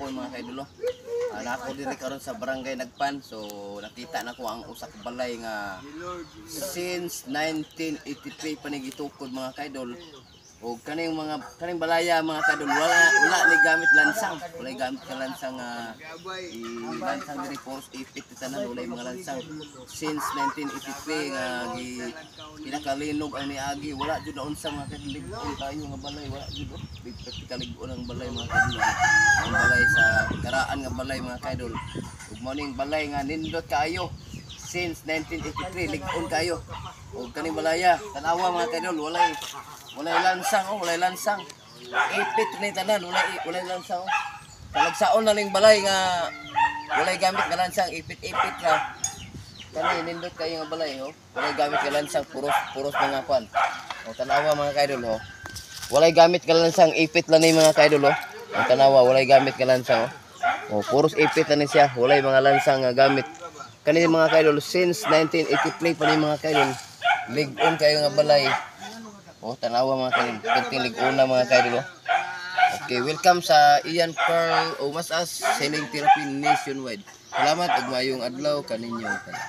gihapon mga kaidolo. Nako diri karon sa barangay Nagpan, so nakita nako ang usa ka balay nga since 1983 pa ni gitukod mga kaidol. O kaning balaya mga kaidol wala ni gamit lansang, wala gamit ka lansang lansang diri post ipit tanan wala mga lansang since 1983 nga pinakalinog ang niagi, wala jud na unsa mga kaidol ligon tayo nga balay, wala jud pinakaligon ang balay mga kaidol. Ang balay sa karaan nga balay mga kaidol. Ug mao ning balay nga nindot kaayo since 1983 ligon kayo. O kaning balaya tanawa mga kaidol walay lansang. Ipit ni tanan, walay lansang. Talagsaon na ning balay nga walay gamit nga lansang, ipit ra. Kani nindot kayo nga balay ho. Walay gamit nga lansang, puros mga kwan. O tanawa mga kaidol ho. Walay gamit nga lansang, ipit lang ni mga kaidol ho. O tanawa walay gamit nga lansang ho. O puros ipit lang ni siya, walay mga lansang nga gamit. Kani mga kaidol since 1983 pa ni mga kaidol. Ligon kayo nga balay. Oh, tanawa mga kaidol. Perting lig-una mga kaidol. Okay, welcome sa Ian Pearl o mas as selling therapy nationwide. Salamat ug mayong adlaw kaninyo.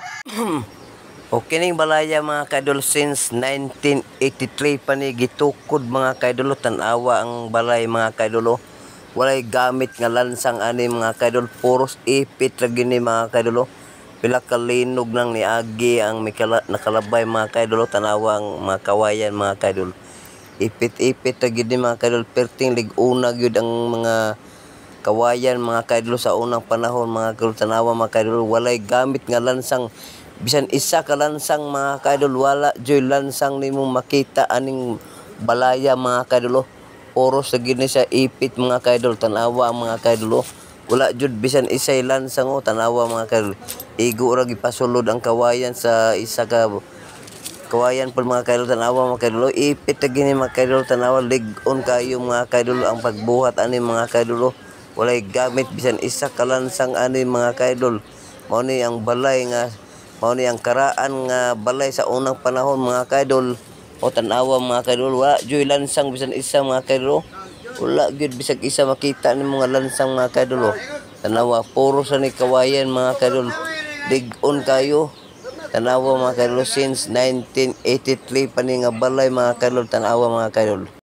Okay ning balaya mga kaidol since 1983 pa ni gitukod mga kaidol. Tanawa ang balay mga kaidol. Walay gamit nga lansang ani mga kaidol. Puros ipit ra gini mga kaidol. Pila kalinog nang niagi ang nakalabay mga kaidol. Tanawa ang mga kawayan mga kaidol. Ipit-ipit ra gid mga kaidol. Perting lig-una gyud ang mga kawayan mga kaidol sa unang panahon mga kaidol. Tanawa mga kaidol walay gamit nga lansang. Bisan isa ka lansang mga kaidol wala joy lansang nimo makita aning balaya mga kaidol. Oros ra gid ni sa ipit mga kaidol. Tanawa ang mga kaidol. Wala jud bisan isay lansang o tanawa mga kaidol. Igo ra gipasulod ang kawayan sa isa ka kawayan pud mga kaidol. Tanawa mga kaidol. Ipit ra gini mga kaidol. Tanawa lig-on kayo mga kaidol ang pagbuhat ani mga kaidol. Walay gamit bisan isa ka lansang ani mga kaidol. Mao ni ang balay nga mao ni ang karaan nga balay sa unang panahon mga kaidol. O tanawa mga kaidol wala joy lansang bisan isa mga kaidol. Wala gyud bisag isa makita ni mga lansang mga kaidol. Tanawa puro sa ni kawayan mga kaidol. Lig-on kayo. Tanawa mga kaidol since 1983 pa ni nga balay mga kaidol. Tanawa mga kaidol.